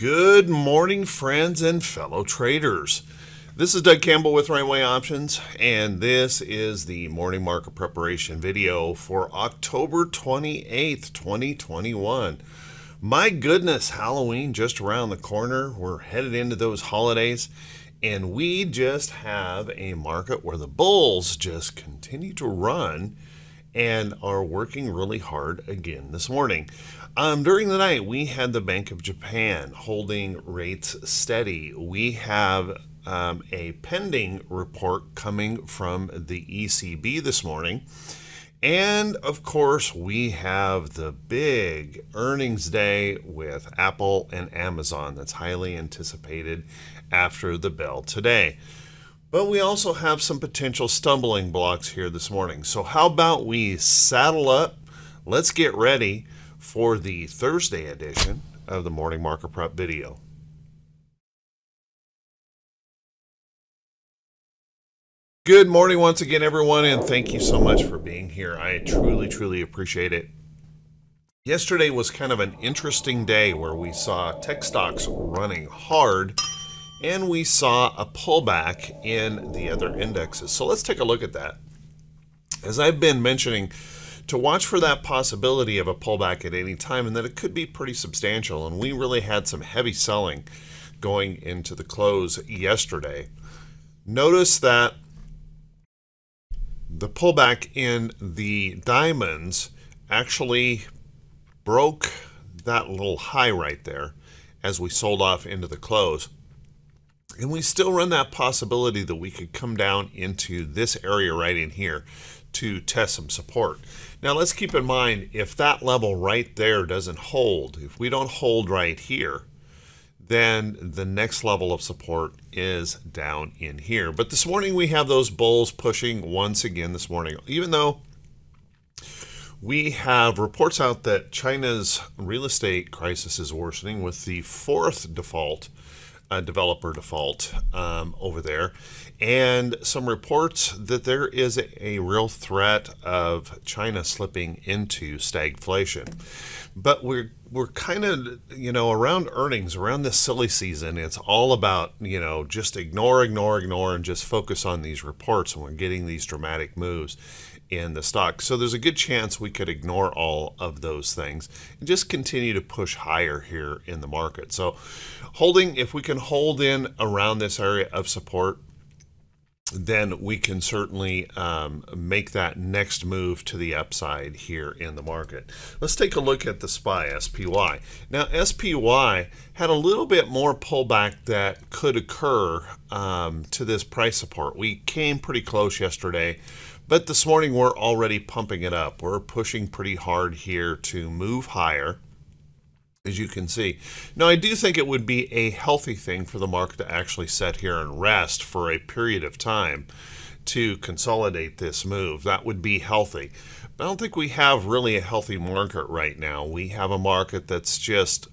Good morning, friends and fellow traders. This is Doug Campbell with Right Way Options, and this is the morning market preparation video for October 28th, 2021. My goodness, Halloween just around the corner. We're headed into those holidays, and we just have a market where the bulls just continue to run and are working really hard again this morning. During the night, we had the Bank of Japan holding rates steady. We have a pending report coming from the ECB this morning. And of course, we have the big earnings day with Apple and Amazon that's highly anticipated after the bell today. But we also have some potential stumbling blocks here this morning. So how about we saddle up? Let's get ready for the Thursday edition of the Morning Market Prep video. Good morning once again, everyone, and thank you so much for being here. I truly appreciate it. Yesterday was kind of an interesting day where we saw tech stocks running hard, and we saw a pullback in the other indexes. So let's take a look at that. As I've been mentioning, to watch for that possibility of a pullback at any time, and that it could be pretty substantial. And we really had some heavy selling going into the close yesterday. Notice that the pullback in the diamonds actually broke that little high right there as we sold off into the close. And we still run that possibility that we could come down into this area right in here to test some support. Now let's keep in mind, if that level right there doesn't hold, if we don't hold right here, then the next level of support is down in here. But this morning we have those bulls pushing once again this morning, even though we have reports out that China's real estate crisis is worsening with the fourth developer default over there, and some reports that there is a real threat of China slipping into stagflation. But we're kind of, around earnings, around this silly season, it's all about, just ignore, and just focus on these reports, and we're getting these dramatic moves in the stock. So there's a good chance we could ignore all of those things and just continue to push higher here in the market. So if we can hold in around this area of support, then we can certainly make that next move to the upside here in the market. Let's take a look at the SPY. Now, SPY had a little bit more pullback that could occur to this price support. We came pretty close yesterday, but this morning we're already pumping it up. We're pushing pretty hard here to move higher, as you can see. Now, I do think it would be a healthy thing for the market to actually sit here and rest for a period of time to consolidate this move. That would be healthy. But I don't think we have really a healthy market right now. We have a market that's just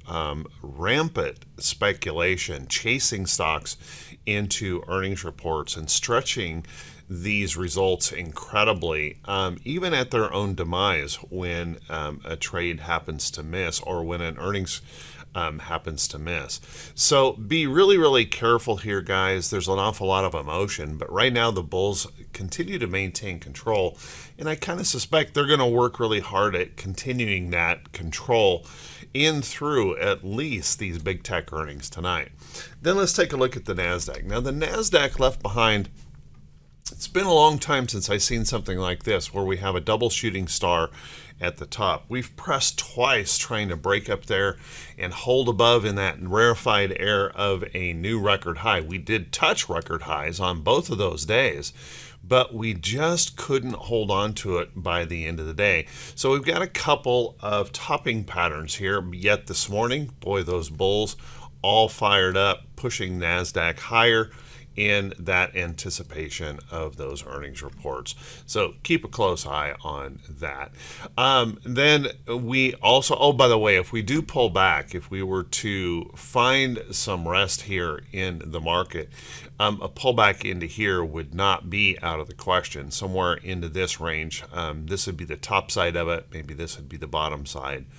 rampant speculation, chasing stocks into earnings reports and stretching these results incredibly, even at their own demise when a trade happens to miss or when an earnings happens to miss. So be really careful here, guys. There's an awful lot of emotion, but right now the bulls continue to maintain control, and I kind of suspect they're going to work really hard at continuing that control in through at least these big tech earnings tonight. Then let's take a look at the NASDAQ. Now, the NASDAQ left behind. It's been a long time since I've seen something like this where we have a double shooting star at the top. We've pressed twice trying to break up there and hold above in that rarefied air of a new record high. We did touch record highs on both of those days, but we just couldn't hold on to it by the end of the day. So we've got a couple of topping patterns here, yet this morning, boy, those bulls all fired up, pushing NASDAQ higher in that anticipation of those earnings reports. So keep a close eye on that. Then we also, oh, by the way, if we do pull back, if we were to find some rest here in the market, a pullback into here would not be out of the question. Somewhere into this range, this would be the top side of it. Maybe this would be the bottom side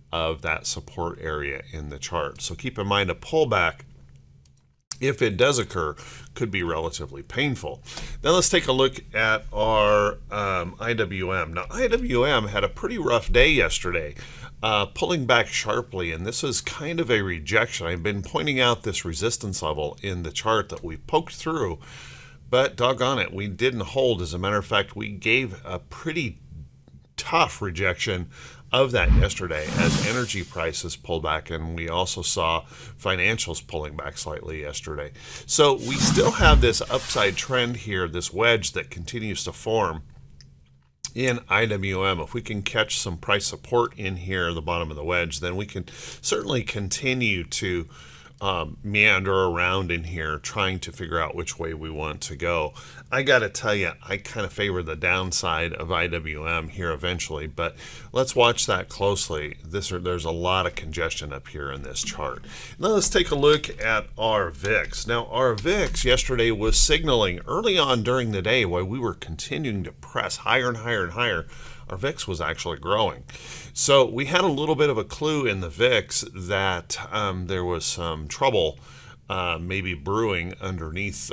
of that support area in the chart. So keep in mind a pullback, if it does occur, could be relatively painful. Now let's take a look at our IWM. Now IWM had a pretty rough day yesterday, pulling back sharply, and this is kind of a rejection. I've been pointing out this resistance level in the chart that we poked through, but doggone it, we didn't hold. As a matter of fact, we gave a pretty tough rejection of that yesterday as energy prices pulled back, and we also saw financials pulling back slightly yesterday. So we still have this upside trend here, this wedge that continues to form in IWM. If we can catch some price support in here at the bottom of the wedge, then we can certainly continue to meander around in here trying to figure out which way we want to go. I gotta tell you, I kind of favor the downside of IWM here eventually, but let's watch that closely. There's a lot of congestion up here in this chart. Now let's take a look at our VIX. Now our VIX yesterday was signaling early on during the day, while we were continuing to press higher and higher and higher, our VIX was actually growing. So we had a little bit of a clue in the VIX that there was some trouble maybe brewing underneath.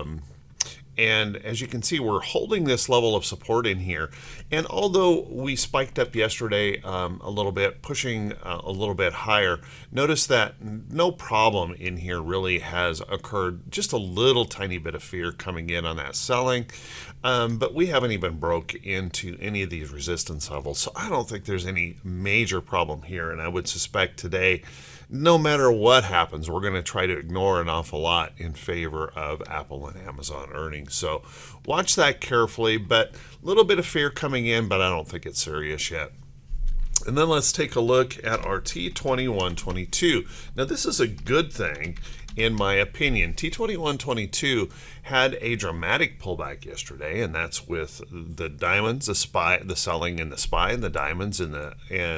And as you can see, we're holding this level of support in here. And although we spiked up yesterday a little bit, pushing a little bit higher, notice that no problem in here really has occurred. Just a little tiny bit of fear coming in on that selling. But we haven't even broke into any of these resistance levels. So I don't think there's any major problem here. And I would suspect today, no matter what happens, we're going to try to ignore an awful lot in favor of Apple and Amazon earnings. So watch that carefully, but a little bit of fear coming in, but I don't think it's serious yet. And then let's take a look at our T2122. Now this is a good thing in my opinion. T2122 had a dramatic pullback yesterday, and that's with the diamonds, the SPY, the selling in the SPY and the diamonds in the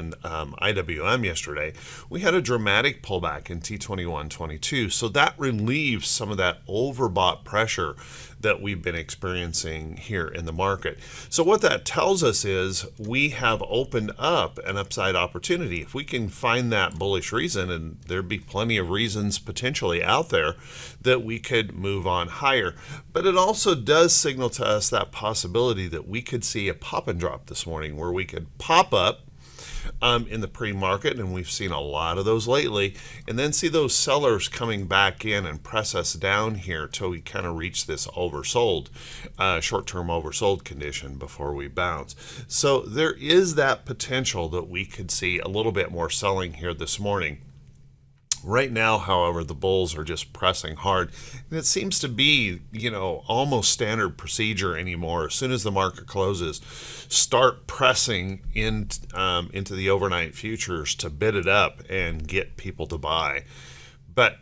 IWM yesterday. We had a dramatic pullback in T2122, so that relieves some of that overbought pressure that we've been experiencing here in the market. So what that tells us is we have opened up an upside opportunity. If we can find that bullish reason, and there'd be plenty of reasons potentially out there that we could move on higher. But it also does signal to us that possibility that we could see a pop and drop this morning, where we could pop up in the pre-market, and we've seen a lot of those lately, and then see those sellers coming back in and press us down here till we kind of reach this oversold, short-term oversold condition before we bounce. So there is that potential that we could see a little bit more selling here this morning. Right now, however, the bulls are just pressing hard, and it seems to be, you know, almost standard procedure anymore. As soon as the market closes, start pressing into the overnight futures to bid it up and get people to buy. But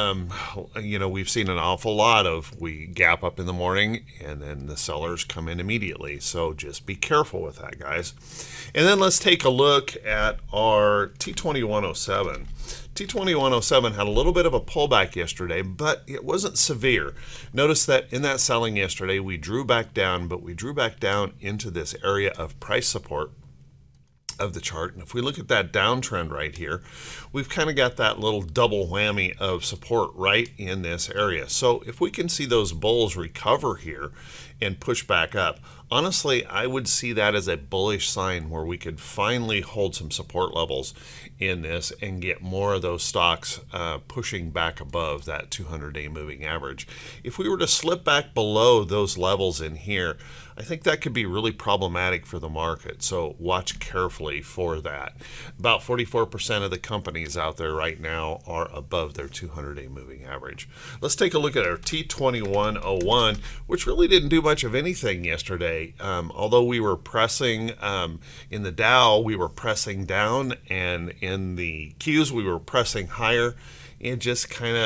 you know, we've seen an awful lot of, we gap up in the morning and then the sellers come in immediately. So just be careful with that, guys. And then let's take a look at our T2107. T2107 had a little bit of a pullback yesterday, but it wasn't severe. Notice that in that selling yesterday, we drew back down, but we drew back down into this area of price support of the chart. And if we look at that downtrend right here, we've kind of got that little double whammy of support right in this area. So if we can see those bulls recover here and push back up, honestly, I would see that as a bullish sign where we could finally hold some support levels in this and get more of those stocks pushing back above that 200-day moving average. If we were to slip back below those levels in here, I think that could be really problematic for the market. So watch carefully for that. About 44% of the companies out there right now are above their 200-day moving average. Let's take a look at our T2101, which really didn't do much of anything yesterday. Although we were pressing in the Dow, we were pressing down, and in the Qs, we were pressing higher. It just kind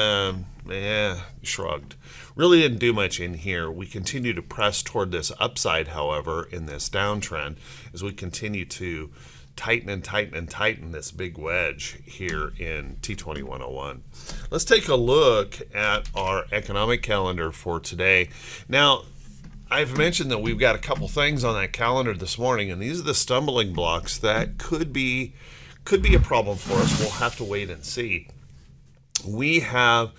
of shrugged. Really didn't do much in here. We continue to press toward this upside, however, in this downtrend as we continue to tighten and tighten and tighten this big wedge here in T2101. Let's take a look at our economic calendar for today. Now, I've mentioned that we've got a couple things on that calendar this morning, and these are the stumbling blocks that could be could be a problem for us. We'll have to wait and see. We have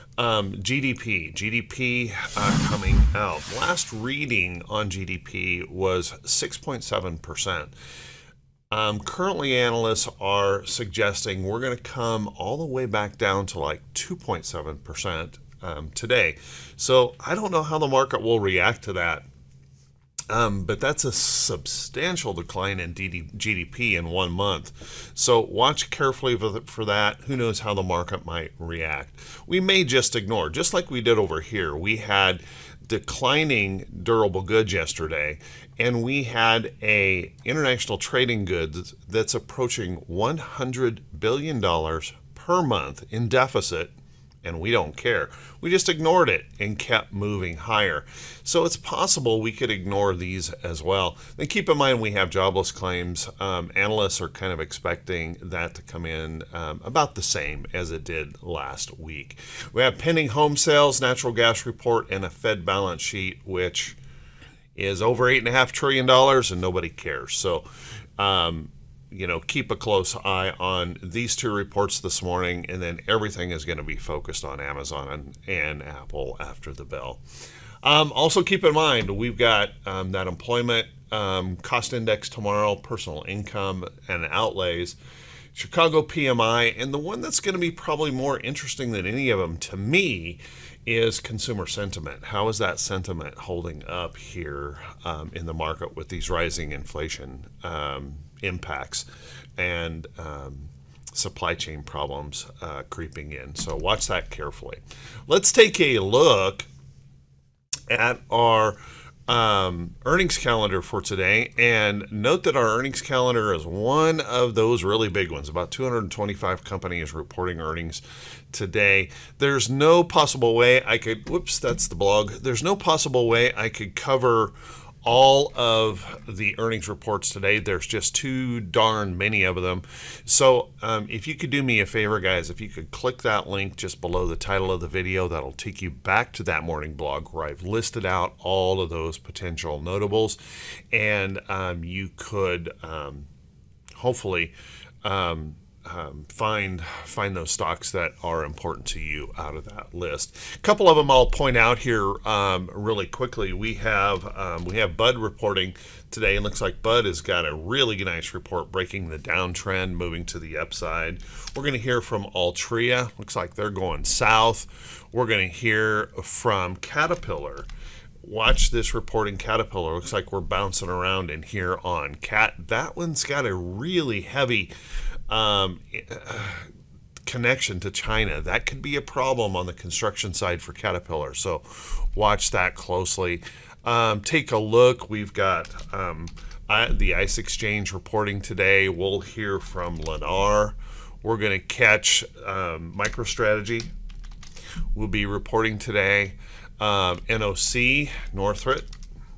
GDP coming out. Last reading on GDP was 6.7%. Currently, analysts are suggesting we're going to come all the way back down to like 2.7% today. So I don't know how the market will react to that. But that's a substantial decline in GDP in 1 month. So watch carefully for that. Who knows how the market might react. We may just ignore, just like we did over here. We had declining durable goods yesterday, and we had a international trading goods that's approaching $100 billion per month in deficit, and we don't care. We just ignored it and kept moving higher. So it's possible we could ignore these as well. Then keep in mind we have jobless claims. Analysts are kind of expecting that to come in about the same as it did last week. We have pending home sales, natural gas report, and a Fed balance sheet, which is over $8.5 trillion, and nobody cares. So, keep a close eye on these two reports this morning, and then everything is going to be focused on Amazon and Apple after the bell. Also keep in mind, we've got that employment cost index tomorrow, personal income and outlays, Chicago PMI, and the one that's going to be probably more interesting than any of them to me is consumer sentiment. How is that sentiment holding up here in the market with these rising inflation impacts and supply chain problems creeping in? So watch that carefully. Let's take a look at our earnings calendar for today, and note that our earnings calendar is one of those really big ones. About 225 companies reporting earnings today. There's no possible way I could, whoops, that's the blog. There's no possible way I could cover all of the earnings reports today. There's just too darn many of them. So if you could do me a favor, guys, if you could click that link just below the title of the video, that'll take you back to that morning blog where I've listed out all of those potential notables, and you could hopefully find those stocks that are important to you out of that list. A couple of them I'll point out here really quickly. We have Bud reporting today. It looks like Bud has got a really nice report breaking the downtrend, moving to the upside. We're going to hear from Altria. Looks like they're going south. We're going to hear from Caterpillar. Watch this reporting Caterpillar. Looks like we're bouncing around in here on Cat. That one's got a really heavy connection to China. That could be a problem on the construction side for Caterpillar. So watch that closely. Take a look. We've got the ICE Exchange reporting today. We'll hear from Lennar. We're going to catch MicroStrategy. We'll be reporting today. NOC, Northrop.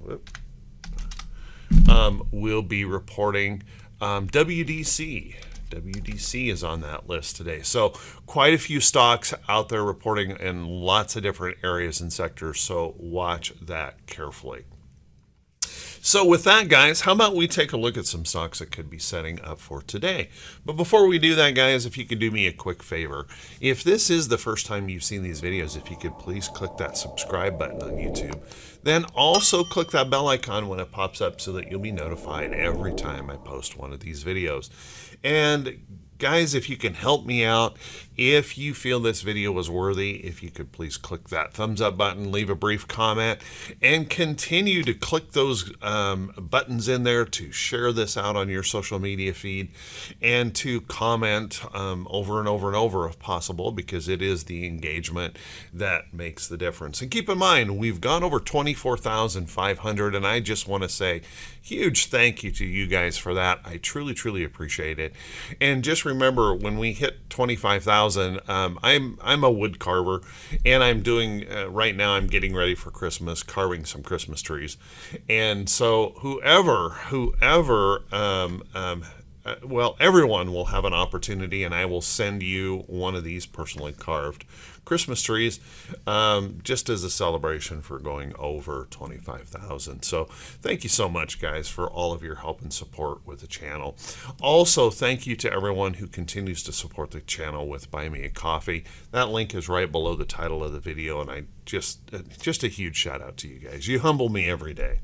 We'll be reporting WDC. WDC is on that list today. So quite a few stocks out there reporting in lots of different areas and sectors. So watch that carefully. So with that, guys, how about we take a look at some stocks that could be setting up for today? But before we do that, guys, if you could do me a quick favor, if this is the first time you've seen these videos, if you could please click that subscribe button on YouTube. Then also click that bell icon when it pops up so that you'll be notified every time I post one of these videos. And guys, if you can help me out, if you feel this video was worthy, if you could please click that thumbs up button, leave a brief comment, and continue to click those buttons in there to share this out on your social media feed, and to comment over and over and over if possible, because it is the engagement that makes the difference. And keep in mind, we've gone over 24,500, and I just want to say huge thank you to you guys for that. I truly, truly appreciate it. And just remember, when we hit 25,000, I'm a wood carver, and I'm doing right now, I'm getting ready for Christmas, carving some Christmas trees. And so whoever well, everyone will have an opportunity, and I will send you one of these personally carved Christmas trees, just as a celebration for going over 25,000. So thank you so much, guys, for all of your help and support with the channel. Also, thank you to everyone who continues to support the channel with Buy Me a Coffee. That link is right below the title of the video, and I just a huge shout out to you guys. You humble me every day.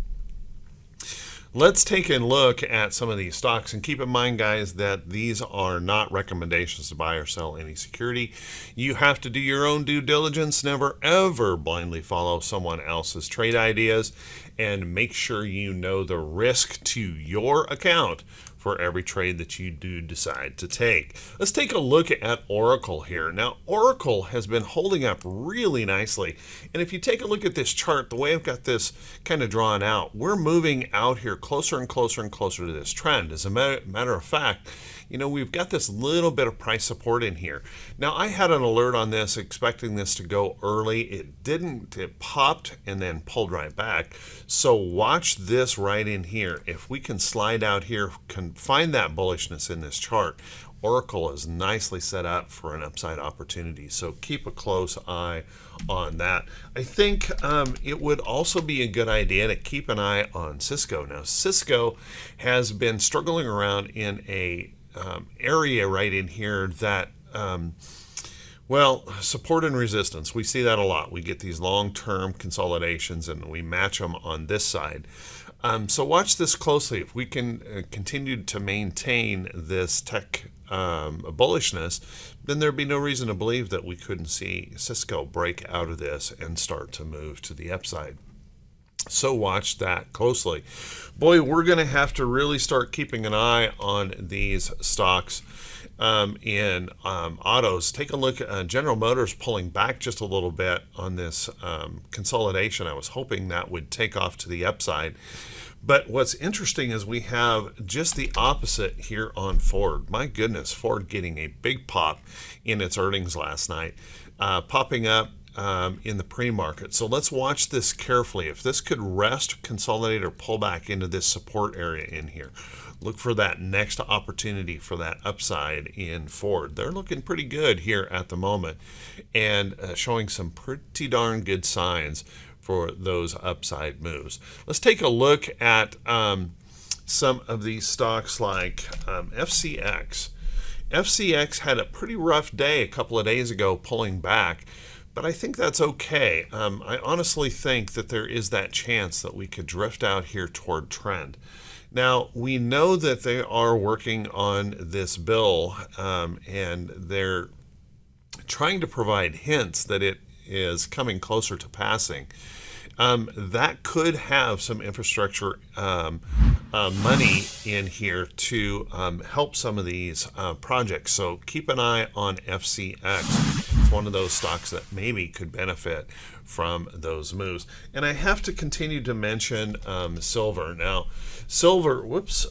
Let's take a look at some of these stocks, and keep in mind, guys, that these are not recommendations to buy or sell any security. You have to do your own due diligence. Never ever blindly follow someone else's trade ideas, and make sure you know the risk to your account for every trade that you do decide to take. Let's take a look at Oracle here. Now, Oracle has been holding up really nicely. And if you take a look at this chart, the way I've got this kind of drawn out, we're moving out here closer and closer and closer to this trend. As a matter of fact, you know, we've got this little bit of price support in here. Now, I had an alert on this, expecting this to go early. It didn't. It popped and then pulled right back. So watch this right in here. If we can slide out here, can find that bullishness in this chart, Oracle is nicely set up for an upside opportunity. So keep a close eye on that. I think it would also be a good idea to keep an eye on Cisco. Now, Cisco has been struggling around in a area right in here that, well, support and resistance. We see that a lot. We get these long-term consolidations, and we match them on this side. So watch this closely. If we can continue to maintain this tech bullishness, then there'd be no reason to believe that we couldn't see Cisco break out of this and start to move to the upside. So watch that closely. Boy, we're going to have to really start keeping an eye on these stocks in autos. Take a look at General Motors pulling back just a little bit on this consolidation. I was hoping that would take off to the upside. But what's interesting is we have just the opposite here on Ford. My goodness, Ford getting a big pop in its earnings last night, popping up in the pre-market. So let's watch this carefully. If this could rest, consolidate, or pull back into this support area in here, look for that next opportunity for that upside in Ford. They're looking pretty good here at the moment, and showing some pretty darn good signs for those upside moves. Let's take a look at some of these stocks like FCX. FCX had a pretty rough day a couple of days ago, pulling back. But I think that's okay. I honestly think that there is that chance that we could drift out here toward trend. Now, we know that they are working on this bill, and they're trying to provide hints that it is coming closer to passing. That could have some infrastructure money in here to help some of these projects. So keep an eye on FCX. It's one of those stocks that maybe could benefit from those moves. And I have to continue to mention silver. Now, silver, whoops.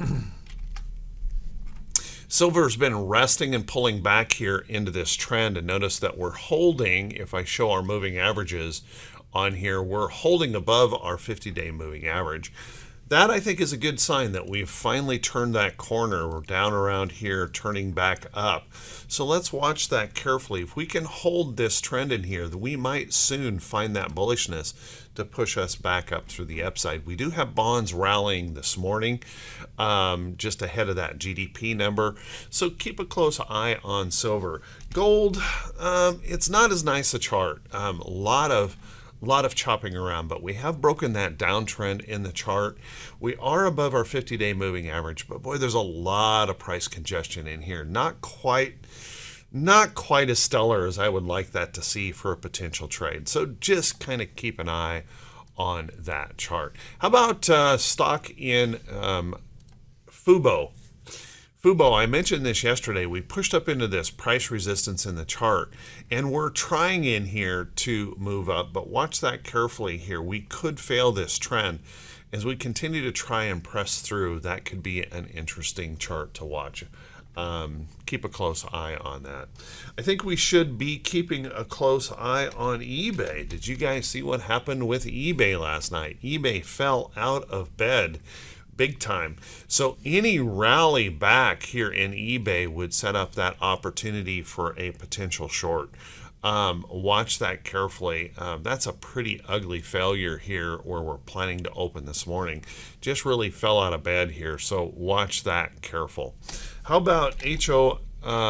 Silver's been resting and pulling back here into this trend, and notice that we're holding, if I show our moving averages on here, we're holding above our 50-day moving average. That, I think, is a good sign that we've finally turned that corner. We're down around here, turning back up. So let's watch that carefully. If we can hold this trend in here, we might soon find that bullishness to push us back up through the upside. We do have bonds rallying this morning, just ahead of that GDP number. So keep a close eye on silver. Gold, it's not as nice a chart. A lot of chopping around, but we have broken that downtrend in the chart. We are above our 50-day moving average, but boy, there's a lot of price congestion in here. Not quite as stellar as I would like that to see for a potential trade. So just kind of keep an eye on that chart. How about stock in Fubo? Fubo, I mentioned this yesterday. We pushed up into this price resistance in the chart, and we're trying in here to move up, but watch that carefully here. We could fail this trend. As we continue to try and press through, that could be an interesting chart to watch. Keep a close eye on that. I think we should be keeping a close eye on eBay. Did you guys see what happened with eBay last night? eBay fell out of bed big time. So any rally back here in eBay would set up that opportunity for a potential short. Watch that carefully. That's a pretty ugly failure here where we're planning to open this morning. Just really fell out of bed here, so watch that careful. How about HOMB?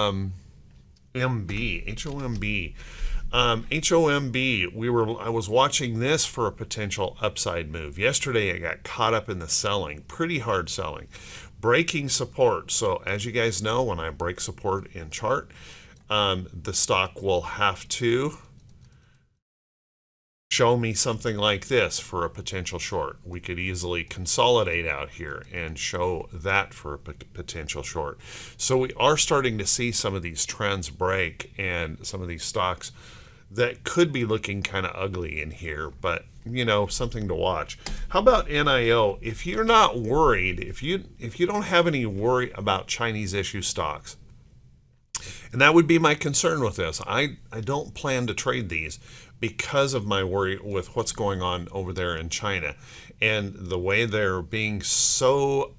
HOMB. HOMB, I was watching this for a potential upside move. Yesterday I got caught up in the selling, pretty hard selling. Breaking support. So as you guys know, when I break support in chart, the stock will have to show me something like this for a potential short. We could easily consolidate out here and show that for a potential short. So we are starting to see some of these trends break and some of these stocks that could be looking kind of ugly in here, but you know, something to watch. How about NIO? If you're not worried, if you don't have any worry about Chinese issue stocks, and that would be my concern with this. I don't plan to trade these because of my worry with what's going on over there in China and the way they're being so,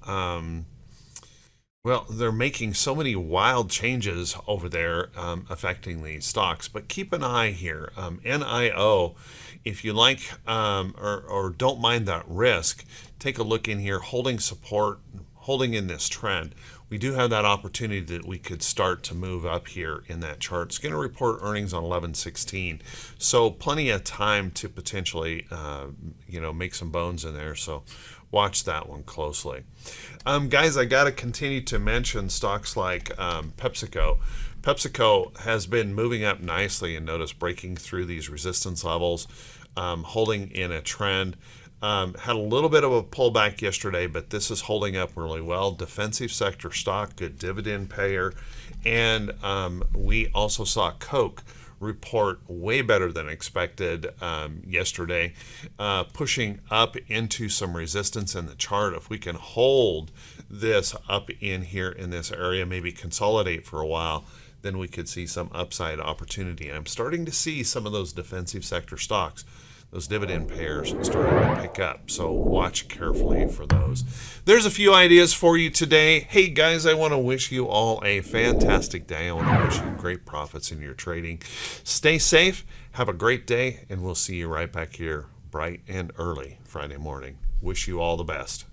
well, they're making so many wild changes over there affecting these stocks. But keep an eye here. NIO, if you like or don't mind that risk, take a look in here, holding support, holding in this trend. We do have that opportunity that we could start to move up here in that chart. It's going to report earnings on 11/16, so plenty of time to potentially, you know, make some bones in there. So watch that one closely. Guys, I got to continue to mention stocks like PepsiCo. PepsiCo has been moving up nicely, and notice breaking through these resistance levels, holding in a trend. Had a little bit of a pullback yesterday, but this is holding up really well. Defensive sector stock, good dividend payer. And we also saw Coke report way better than expected yesterday, pushing up into some resistance in the chart. If we can hold this up in here in this area, maybe consolidate for a while, then we could see some upside opportunity. And I'm starting to see some of those defensive sector stocks, those dividend payers, starting to pick up. So watch carefully for those. There's a few ideas for you today. Hey guys, I want to wish you all a fantastic day. I want to wish you great profits in your trading. Stay safe, have a great day, and we'll see you right back here bright and early Friday morning. Wish you all the best.